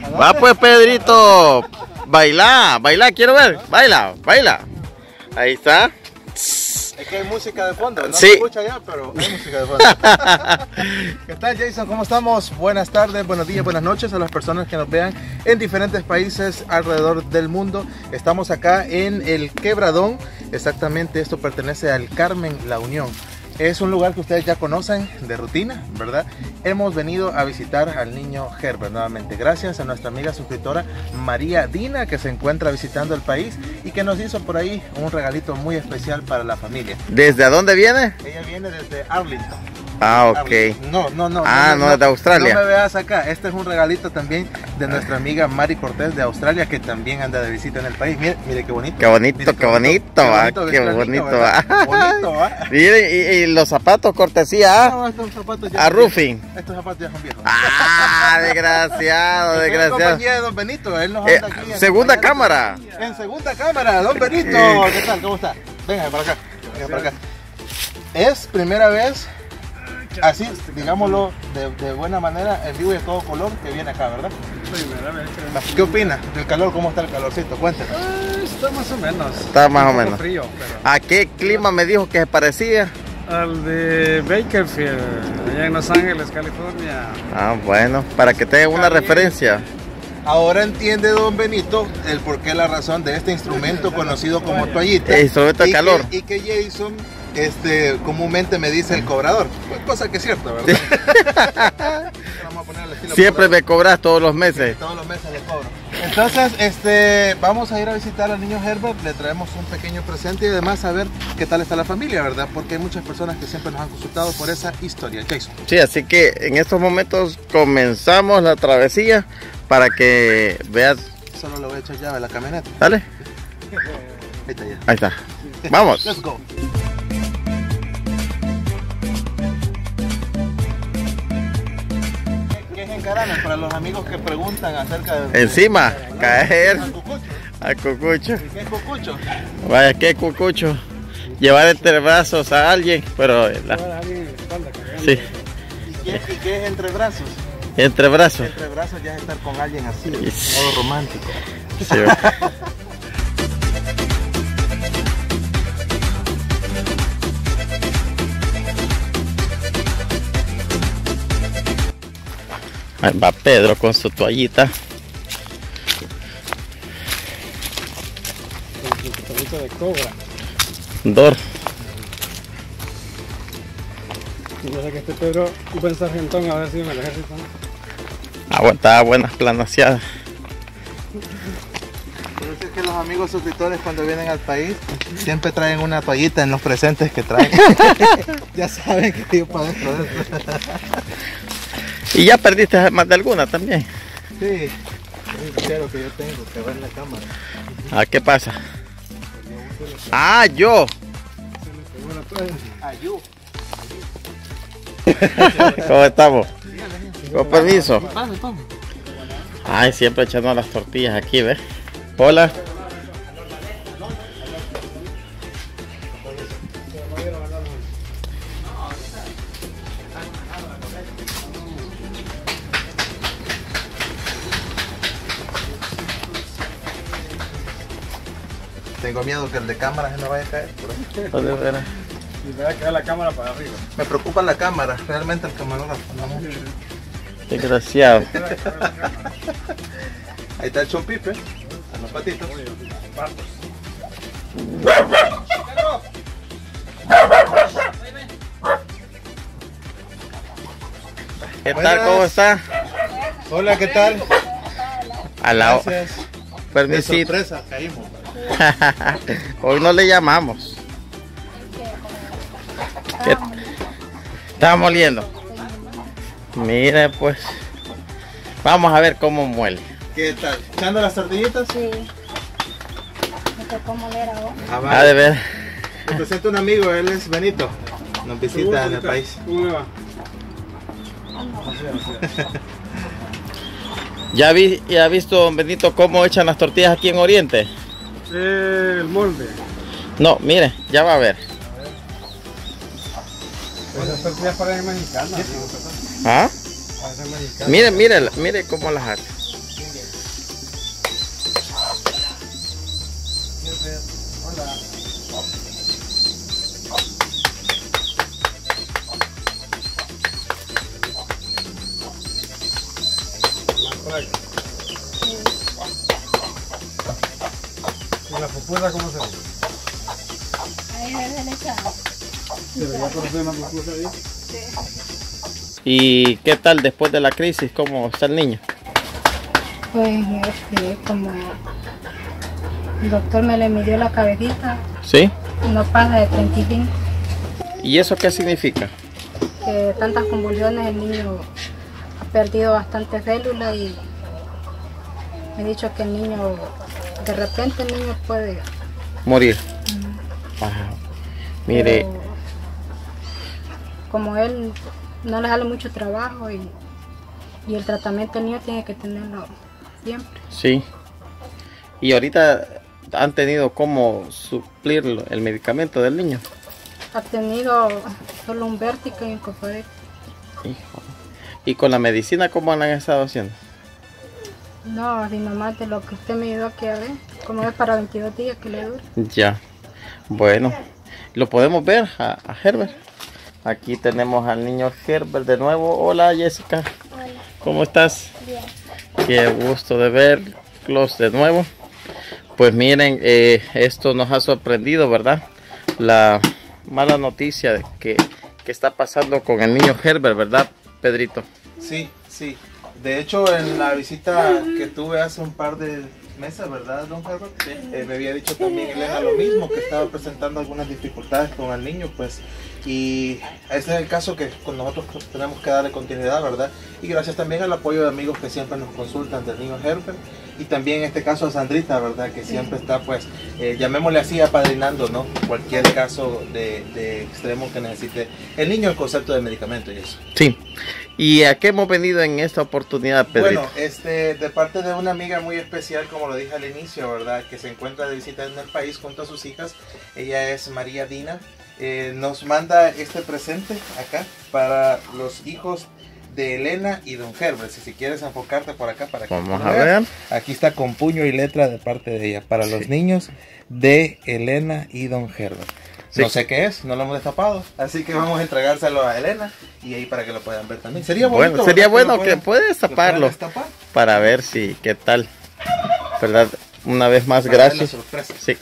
Va pues, Pedrito. Baila, baila, quiero ver. Baila, baila. Ahí está. Es que hay música de fondo, no Sí. se escucha ya, pero hay música de fondo. ¿Qué tal, Jason? ¿Cómo estamos? Buenas tardes, buenos días, buenas noches a las personas que nos vean en diferentes países alrededor del mundo. Estamos acá en el Quebradón, exactamente esto pertenece al Carmen La Unión. Es un lugar que ustedes ya conocen de rutina, ¿verdad? Hemos venido a visitar al niño Herbert nuevamente, gracias a nuestra amiga suscriptora María Dina, que se encuentra visitando el país y que nos hizo por ahí un regalito muy especial para la familia. ¿Desde dónde viene? Ella viene desde Arlington. Ah, ok. No, desde Australia. No me veas acá. Este es un regalito también de nuestra amiga Mari Cortés de Australia, que también anda de visita en el país. Mire, mire qué bonito. Qué bonito, Mire, qué bonito, va. Qué bonito, va. Bonito, va. Mire, y los zapatos cortesía No, estos zapatos ya a Roofing. Estos zapatos ya son viejos. Ah, desgraciado, Estoy en desgraciado. compañía de Don Benito. Él nos anda aquí en Segunda compañía cámara. En segunda cámara, Don Benito. ¿Qué tal? ¿Cómo está? Venga para acá. Venga para acá. Es primera vez, así, digámoslo de buena manera, en vivo y de todo color, que viene acá, ¿verdad? Primera vez. ¿Qué opina del calor? ¿Cómo está el calorcito? Cuéntanos. Está más o menos. Está más o Un poco menos. frío, pero ¿A qué clima me dijo que se parecía? al de Bakersfield, allá en Los Ángeles, California. Ah, bueno, para que tengan una referencia. Ahora entiende Don Benito el porqué, la razón de este instrumento conocido como toallita. El instrumento de calor. Y que Jason comúnmente me dice el cobrador. Pues, cosa que es cierto, ¿verdad? Vamos a poner el estilo Siempre cobrador. me cobras todos los meses. Todos los meses le cobro. Entonces, vamos a ir a visitar al niño Herbert, le traemos un pequeño presente y además a ver qué tal está la familia, ¿verdad? Porque hay muchas personas que siempre nos han consultado por esa historia. Jason. Sí, así que en estos momentos comenzamos la travesía para que veas. Solo le voy a echar llave a la camioneta. Dale, Ahí está ya. ahí está. Vamos. Let's go. ¿Qué es encarana? Para los amigos que preguntan acerca de... Encima, caer al cucucho. al cucucho. ¿Qué es cucucho? Vaya, qué cucucho. Llevar entre brazos a alguien, pero Llevar a alguien en la espalda cargando. sí, ¿Y qué es entre brazos? entre brazos. Entre brazos ya es estar con alguien así, de Sí. modo romántico. Sí. Ahí va Pedro con su toallita. Con su toallita de cobra. Dor. Yo sé que este Pedro iba en sargentón a ver si me lo ejército. Aguantaba buenas planaseadas. Por eso es que los amigos suscriptores cuando vienen al país siempre traen una toallita en los presentes que traen. Ya saben que yo padezco de eso. Y ya perdiste más de alguna también. Sí, es el cero que yo tengo, que va en la cámara. Ah, ¿qué pasa? Ah, yo. Ayú. ¿Cómo estamos? Con permiso. Pase, toma. Ay, siempre echando las tortillas aquí, ¿ves? Hola. Tengo miedo que el de cámara se me vaya a caer. Por ahí. ¿Dónde verás? Y me va a quedar la cámara para arriba. Me preocupa la cámara, realmente el camarógrafo no mucho. Desgraciado. Ahí está el chompipe, a los patitos. ¿Qué tal? Buenas. ¿Cómo está? Hola, ¿qué tal? A la Gracias. De permisito. sorpresa, caímos. Hoy no le llamamos. ¿Qué? Estaba moliendo. Mire pues. Vamos a ver cómo muele. ¿Qué tal? ¿Echando las tortillitas? Sí. Me tocó moler ahora. Ha de ver. Me presento un amigo, él es Benito. Nos visita en el país. ¿Cómo me va? ¿Ya ha visto, don Benito, cómo echan las tortillas aquí en Oriente? El molde. No, mire, ya va a ver. Esas tortillas parecen mexicanas. ¿Ah? Parecen mexicanas. Mire, mire, mire cómo las hace. Hola. ¿Y la pupusa cómo se ve? Ahí es el echado. ¿Pero ya conoces una pupusa ahí? ¿Y qué tal después de la crisis? ¿Cómo está el niño? Pues como el doctor me le midió la cabecita, ¿Sí? no pasa de 35. ¿Y eso qué significa? Que tantas convulsiones el niño ha perdido bastante células y me he dicho que el niño, de repente el niño puede Morir. Ajá. Mire, pero como él no le sale mucho trabajo y el tratamiento del niño tiene que tenerlo siempre. sí. ¿Y ahorita han tenido cómo suplir el medicamento del niño? Ha tenido solo un vértigo y un cofre. Hijo. ¿Y con la medicina cómo han estado haciendo? No, sino más de lo que usted me ayudó aquí a ver, como es para 22 días que le dura. Ya. Bueno, lo podemos ver a Herbert. Aquí tenemos al niño Herbert de nuevo. Hola Jessica. Hola. ¿Cómo estás? Bien. Qué gusto de verlos de nuevo. Pues miren, esto nos ha sorprendido, ¿verdad? La mala noticia de que está pasando con el niño Herbert, ¿verdad, Pedrito? Sí, sí. De hecho, en la visita que tuve hace un par de meses, ¿verdad, don Herbert? Me había dicho también Elena lo mismo, que estaba presentando algunas dificultades con el niño, pues. Y ese es el caso que con nosotros tenemos que darle continuidad, ¿verdad? Y gracias también al apoyo de amigos que siempre nos consultan del niño Herbert. Y también en este caso a Sandrita, ¿verdad? Que siempre está, pues, llamémosle así, apadrinando, ¿no? Cualquier caso de extremo que necesite el niño, el concepto de medicamento y eso. Sí. ¿Y a qué hemos venido en esta oportunidad, Pedrito? Bueno, de parte de una amiga muy especial, como lo dije al inicio, ¿verdad? Que se encuentra de visita en el país junto a sus hijas. Ella es María Dina. Nos manda este presente acá para los hijos de Elena y don Herbert. Si quieres enfocarte por acá para que Vamos tú a lo veas. ver. Aquí está con puño y letra de parte de ella. Para los niños de Elena y don Herbert. Sí. No sé qué es, no lo hemos destapado. Así que vamos a entregárselo a Elena y ahí para que lo puedan ver también. Sería Bueno, bonito, sería ¿verdad? bueno que puedes taparlo destapar para ver si qué tal, ¿verdad? Una vez más, para ver la gracias. sorpresa. Sí.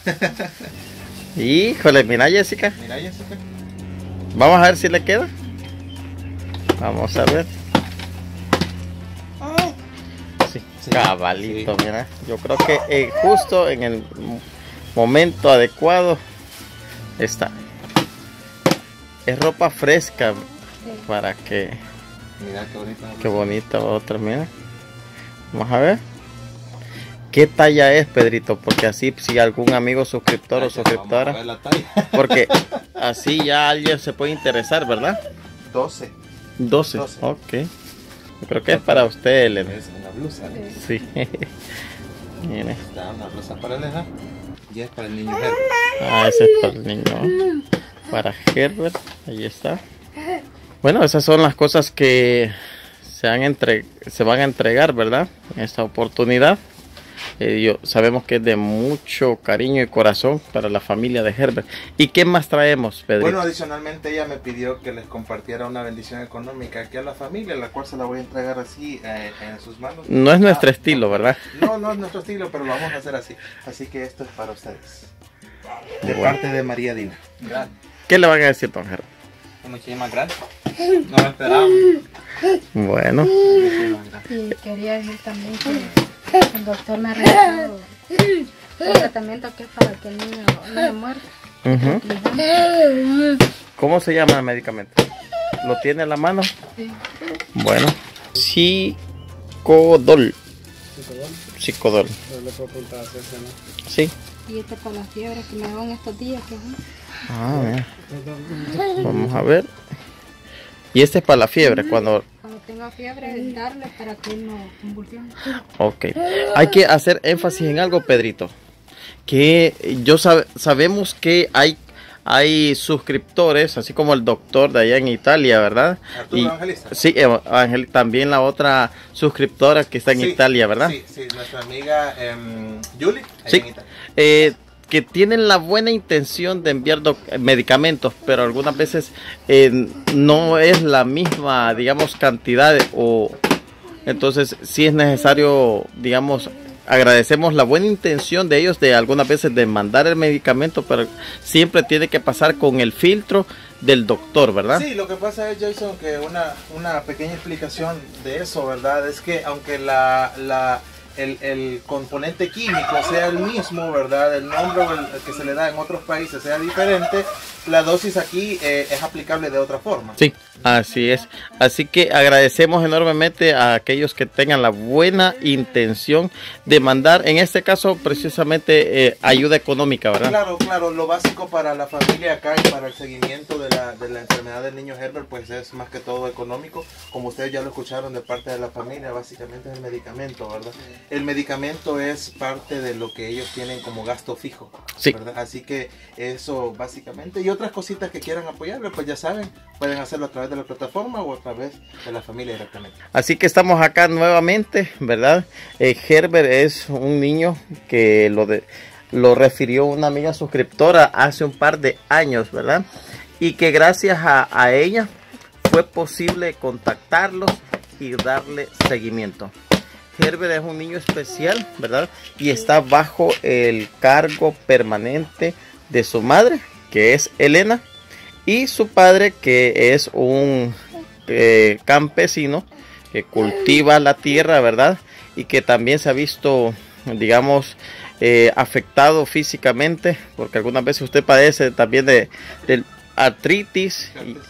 Híjole, mira Jessica. Mira, Jessica. Vamos a ver si le queda. Vamos a ver. Sí, Sí, cabalito, sí. mira. Yo creo que justo en el momento adecuado está. Es ropa fresca para que... Mira qué bonita. Qué bonita otra, mira. Vamos a ver. ¿Qué talla es, Pedrito? Porque así si algún amigo suscriptor o Vamos a suscriptora, ver la talla. porque así ya alguien se puede interesar, ¿verdad? 12. 12. 12. Ok. Yo creo que es para usted, Elena. Es una blusa, ¿no? Sí. Mire. Está una blusa para Elena y es para el niño Herbert. Ah, ese es para el niño. Para Herbert. Ahí está. Bueno, esas son las cosas que se van a entregar, ¿verdad? En esta oportunidad. Sabemos que es de mucho cariño y corazón para la familia de Herbert. ¿Y qué más traemos, Pedrito? Bueno, adicionalmente ella me pidió que les compartiera una bendición económica aquí a la familia, la cual se la voy a entregar así en sus manos. No es nuestro estilo, ¿verdad? No, no es nuestro estilo, pero lo vamos a hacer así. Así que esto es para ustedes. De Bueno. parte de María Dina. ¿Qué le van a decir, don Herbert? Muchísimas gracias. No lo esperábamos. Bueno, Muchísimas gracias. Y quería decir también que el doctor me ha recetado un tratamiento que es para que el niño no muera. ujú. ¿Cómo se llama el medicamento? ¿Lo tiene a la mano? Sí. Bueno, Cicodol. Cicodol. Pero le puedo apuntar a ese, ¿no? Sí. Y este para la fiebre que me dan estos días. Que, Ah, mira. Vamos a ver. Y este es para la fiebre, cuando... cuando tenga fiebre, es darle para que él no convulsione. Ok. Hay que hacer énfasis en algo, Pedrito. Que sabemos que hay suscriptores, así como el doctor de allá en Italia, ¿verdad? Arturo Evangelista. Sí, también la otra suscriptora que está en Sí, Italia, ¿verdad? Sí, sí, nuestra amiga Julie, allá Sí. en Italia. que tienen la buena intención de enviar medicamentos, pero algunas veces no es la misma, digamos, cantidad entonces sí es necesario, digamos, agradecemos la buena intención de ellos de algunas veces de mandar el medicamento, pero siempre tiene que pasar con el filtro del doctor, ¿verdad? Sí, lo que pasa es, Jason, que una pequeña explicación de eso, ¿verdad? Es que aunque el componente químico sea el mismo, ¿verdad? El nombre que se le da en otros países sea diferente, la dosis aquí es aplicable de otra forma. Sí, así es. Así que agradecemos enormemente a aquellos que tengan la buena intención de mandar, en este caso precisamente ayuda económica, ¿verdad? Claro, claro, lo básico para la familia acá y para el seguimiento de la enfermedad del niño Herbert, pues es más que todo económico, como ustedes ya lo escucharon de parte de la familia, básicamente es el medicamento, ¿verdad? El medicamento es parte de lo que ellos tienen como gasto fijo, sí, ¿verdad? Así que eso básicamente, y otras cositas que quieran apoyarle, pues ya saben, pueden hacerlo a través de la plataforma o a través de la familia directamente. Así que estamos acá nuevamente, ¿verdad? Herbert es un niño que lo refirió una amiga suscriptora hace un par de años, ¿verdad? Y que gracias a ella fue posible contactarlos y darle seguimiento. Herbert es un niño especial, ¿verdad? Y está bajo el cargo permanente de su madre, que es Elena, y su padre, que es un campesino que cultiva la tierra, ¿verdad? Y que también se ha visto, digamos, afectado físicamente, porque algunas veces usted padece también de artritis,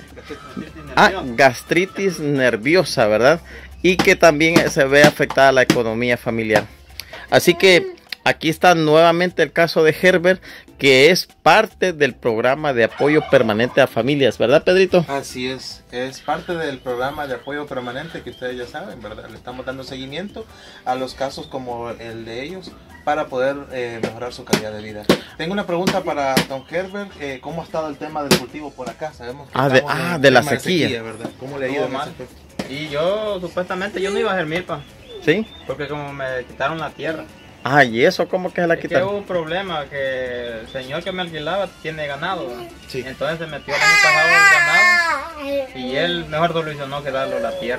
gastritis nerviosa, ¿verdad? Y que también se ve afectada la economía familiar. Así que aquí está nuevamente el caso de Herbert, que es parte del programa de apoyo permanente a familias, ¿verdad, Pedrito? Así es parte del programa de apoyo permanente que ustedes ya saben, ¿verdad? Le estamos dando seguimiento a los casos como el de ellos para poder mejorar su calidad de vida. Tengo una pregunta para don Herbert, ¿cómo ha estado el tema del cultivo por acá? Sabemos que de la sequía, ¿verdad? ¿Cómo le ha ido mal? Y yo supuestamente yo no iba a hacer milpa. ¿Sí? Porque como me quitaron la tierra. ¿Y eso cómo que se la quitaron? Que hubo un problema, que el señor que me alquilaba tiene ganado. Sí. Entonces se metió el año pasado el ganado y él mejor solucionó que darle la tierra.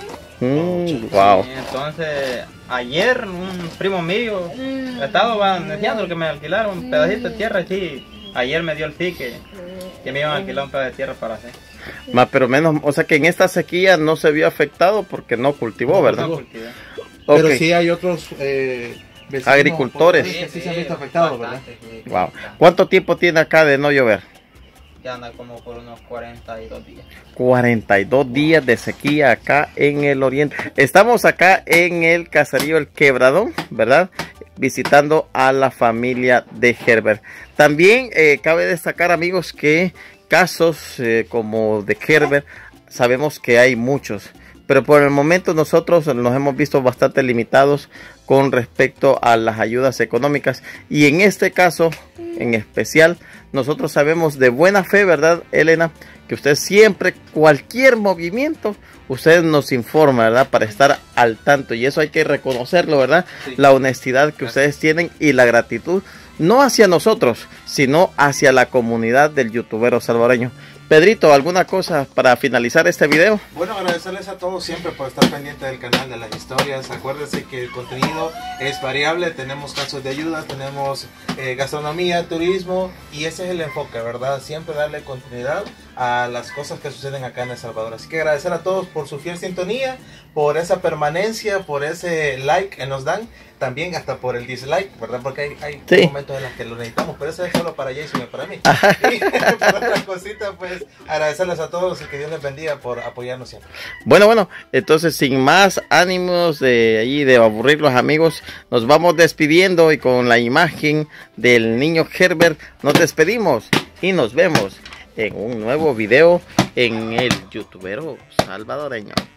Wow. Y entonces ayer un primo mío estaba deseando que me alquilara un pedacito de tierra, sí. Ayer me dio el pique que me iban a alquilar un pedazo de tierra para hacer. Más pero menos, o sea que en esta sequía no se vio afectado porque no cultivó, ¿verdad? No cultivé. Pero sí hay otros vecinos, agricultores que sí se han visto afectados, ¿verdad? Sí. Wow. ¿Cuánto tiempo tiene acá de no llover? Ya anda como por unos 42 días. 42 días de sequía acá en el oriente. Estamos acá en el caserío El Quebradón, ¿verdad? Visitando a la familia de Herbert. También cabe destacar, amigos, que casos como de Herbert sabemos que hay muchos, pero por el momento nosotros nos hemos visto bastante limitados con respecto a las ayudas económicas, y en este caso en especial nosotros sabemos de buena fe, ¿verdad, Elena? Que usted siempre, cualquier movimiento, usted nos informa, ¿verdad? Para estar al tanto, y eso hay que reconocerlo, ¿verdad? Sí. La honestidad que ustedes tienen y la gratitud, no hacia nosotros, sino hacia la comunidad del youtubero salvadoreño. Pedrito, ¿alguna cosa para finalizar este video? Bueno, agradecerles a todos siempre por estar pendientes del canal de las historias. Acuérdense que el contenido es variable, tenemos casos de ayuda, tenemos gastronomía, turismo, y ese es el enfoque, ¿verdad? Siempre darle continuidad a las cosas que suceden acá en El Salvador. Así que agradecer a todos por su fiel sintonía, por esa permanencia, por ese like que nos dan, también hasta por el dislike, ¿verdad? Porque hay sí, momentos en los que lo necesitamos, pero eso es solo para Jason y para mí. Y por otra cosita, pues agradecerles a todos y que Dios les bendiga por apoyarnos siempre. Bueno, entonces sin más ánimos de aburrir los amigos, nos vamos despidiendo, y con la imagen del niño Herbert nos despedimos y nos vemos en un nuevo video en el youtubero salvadoreño.